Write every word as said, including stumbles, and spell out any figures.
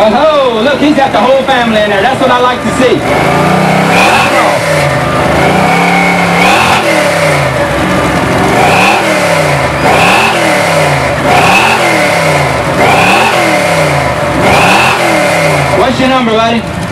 Oh, look, he's got the whole family in there. That's what I like to see. What's your number, buddy?